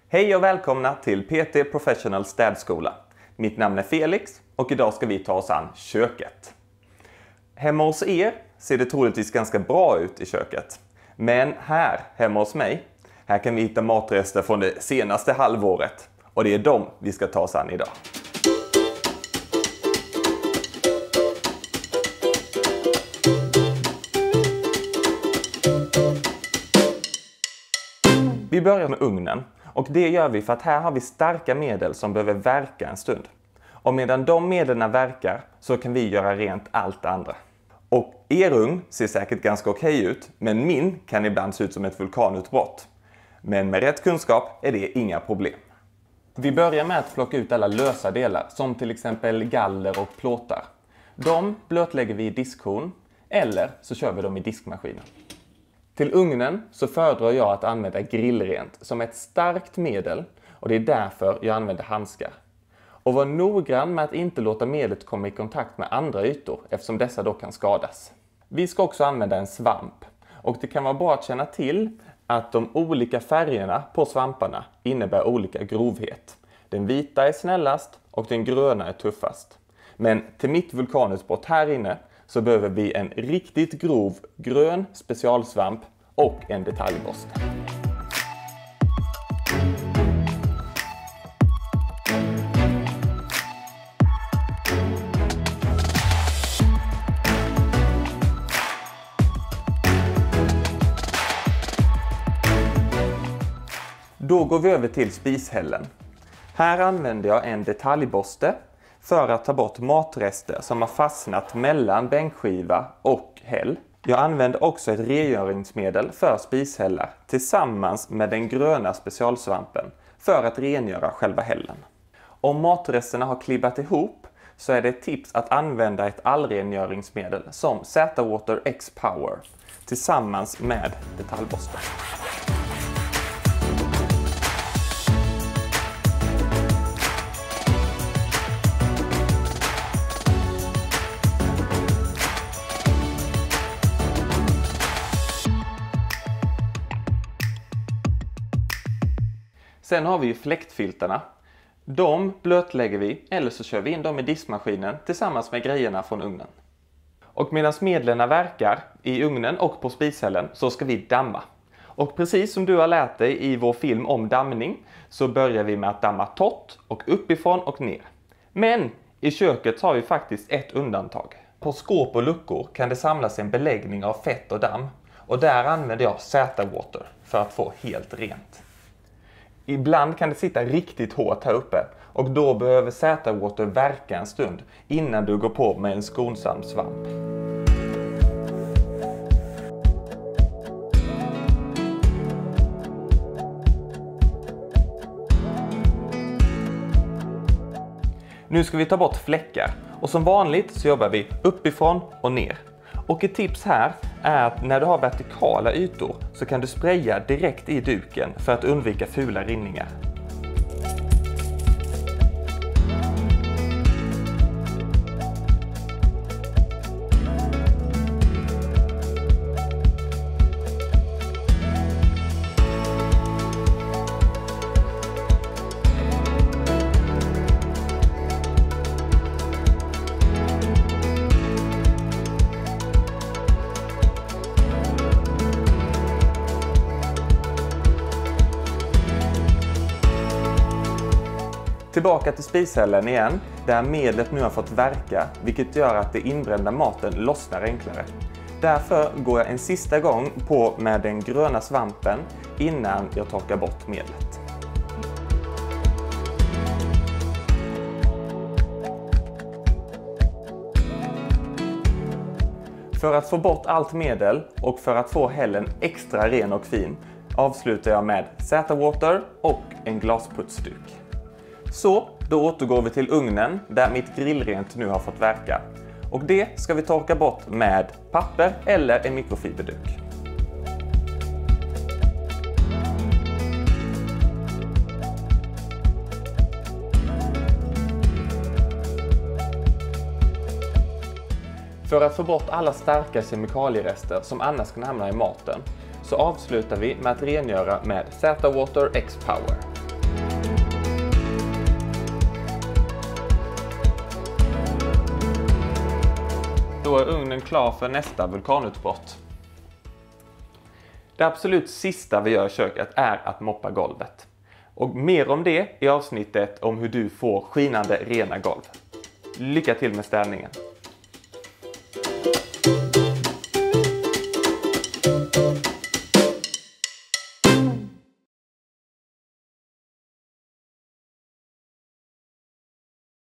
Hej och välkomna till PT Professional städskola. Mitt namn är Felix och idag ska vi ta oss an köket. Hemma hos er ser det troligtvis ganska bra ut i köket. Men här hemma hos mig, här kan vi hitta matrester från det senaste halvåret. Och det är dem vi ska ta oss an idag. Vi börjar med ugnen och det gör vi för att här har vi starka medel som behöver verka en stund. Och medan de medlen verkar så kan vi göra rent allt andra. Och er ugn ser säkert ganska okej ut, men min kan ibland se ut som ett vulkanutbrott. Men med rätt kunskap är det inga problem. Vi börjar med att plocka ut alla lösa delar som till exempel galler och plåtar. De blötlägger vi i diskhon eller så kör vi dem i diskmaskinen. Till ugnen så föredrar jag att använda grillrent som ett starkt medel och det är därför jag använder handskar. Och var noggrann med att inte låta medlet komma i kontakt med andra ytor eftersom dessa då kan skadas. Vi ska också använda en svamp och det kan vara bra att känna till att de olika färgerna på svamparna innebär olika grovhet. Den vita är snällast och den gröna är tuffast. Men till mitt vulkanutbrott här inne så behöver vi en riktigt grov grön specialsvamp och en detaljborste. Då går vi över till spishällen. Här använder jag en detaljborste för att ta bort matrester som har fastnat mellan bänkskiva och häll. Jag använder också ett rengöringsmedel för spishällar tillsammans med den gröna specialsvampen för att rengöra själva hällen. Om matresterna har klibbat ihop så är det ett tips att använda ett allrengöringsmedel som Z-Water X-Power tillsammans med detaljborsten. Sen har vi ju fläktfiltarna. De blötlägger vi eller så kör vi in dem i diskmaskinen tillsammans med grejerna från ugnen. Och medan medlen verkar i ugnen och på spishällen så ska vi damma. Och precis som du har lärt dig i vår film om dammning så börjar vi med att damma torrt och uppifrån och ner. Men i köket har vi faktiskt ett undantag. På skåp och luckor kan det samlas en beläggning av fett och damm. Och där använder jag Z-Water för att få helt rent. Ibland kan det sitta riktigt hårt här uppe och då behöver Z-Water verka en stund innan du går på med en skonsam svamp. Nu ska vi ta bort fläckar och som vanligt så jobbar vi uppifrån och ner. Och ett tips här är att när du har vertikala ytor så kan du spraya direkt i duken för att undvika fula rinningar. Tillbaka till spishällen igen, där medlet nu har fått verka, vilket gör att det inbrända maten lossnar enklare. Därför går jag en sista gång på med den gröna svampen innan jag torkar bort medlet. För att få bort allt medel och för att få hällen extra ren och fin avslutar jag med Z-Water och en glasputsduk. Så, då återgår vi till ugnen där mitt grillrent nu har fått verka. Och det ska vi torka bort med papper eller en mikrofiberduk. För att få bort alla starka kemikalierester som annars kan hamna i maten så avslutar vi med att rengöra med Z-Water X-Power. då är ugnen klar för nästa vulkanutbrott. Det absolut sista vi gör i köket är att moppa golvet. Och mer om det i avsnittet om hur du får skinande rena golv. Lycka till med städningen!